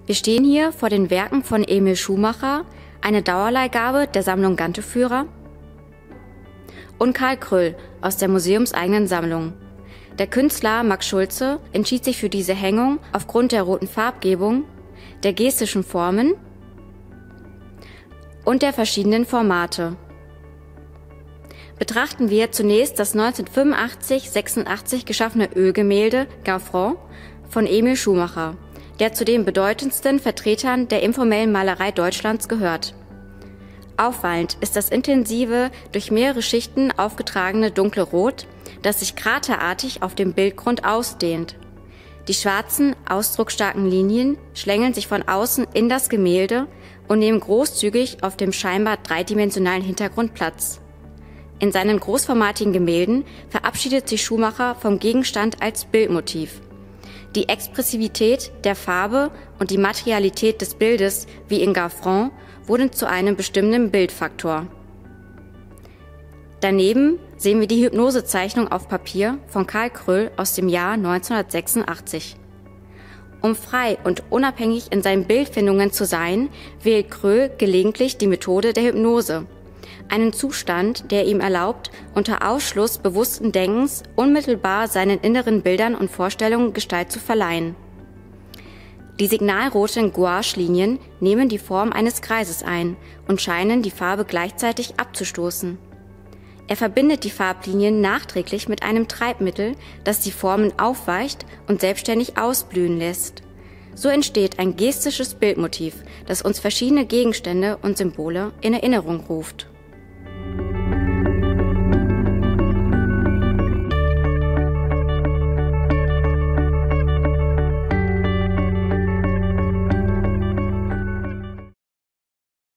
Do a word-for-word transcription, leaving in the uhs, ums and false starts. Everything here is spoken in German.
Wir stehen hier vor den Werken von Emil Schumacher, eine Dauerleihgabe der Sammlung Ganteführer, und Karl Kröll aus der museumseigenen Sammlung. Der Künstler Max Schulze entschied sich für diese Hängung aufgrund der roten Farbgebung, der gestischen Formen und der verschiedenen Formate. Betrachten wir zunächst das neunzehnhundertfünfundachtzig sechsundachtzig geschaffene Ölgemälde Gaffron von Emil Schumacher, der zu den bedeutendsten Vertretern der informellen Malerei Deutschlands gehört. Auffallend ist das intensive, durch mehrere Schichten aufgetragene dunkle Rot, das sich kraterartig auf dem Bildgrund ausdehnt. Die schwarzen, ausdrucksstarken Linien schlängeln sich von außen in das Gemälde und nehmen großzügig auf dem scheinbar dreidimensionalen Hintergrund Platz. In seinen großformatigen Gemälden verabschiedet sich Schumacher vom Gegenstand als Bildmotiv. Die Expressivität der Farbe und die Materialität des Bildes, wie in Gaffron, wurden zu einem bestimmenden Bildfaktor. Daneben sehen wir die Hypnosezeichnung auf Papier von Karl Kröll aus dem Jahr neunzehnhundertsechsundachtzig. Um frei und unabhängig in seinen Bildfindungen zu sein, wählt Kröll gelegentlich die Methode der Hypnose, einen Zustand, der ihm erlaubt, unter Ausschluss bewussten Denkens unmittelbar seinen inneren Bildern und Vorstellungen Gestalt zu verleihen. Die signalroten Gouache-Linien nehmen die Form eines Kreises ein und scheinen die Farbe gleichzeitig abzustoßen. Er verbindet die Farblinien nachträglich mit einem Treibmittel, das die Formen aufweicht und selbstständig ausblühen lässt. So entsteht ein gestisches Bildmotiv, das uns verschiedene Gegenstände und Symbole in Erinnerung ruft.